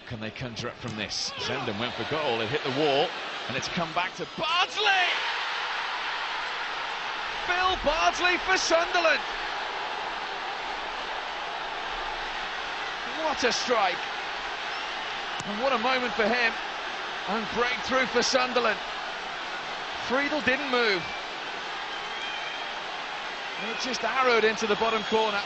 What can they conjure up from this? Zenden went for goal, it hit the wall, and it's come back to Bardsley! Phil Bardsley for Sunderland! What a strike! And what a moment for him, and breakthrough for Sunderland. Friedel didn't move. It just arrowed into the bottom corner.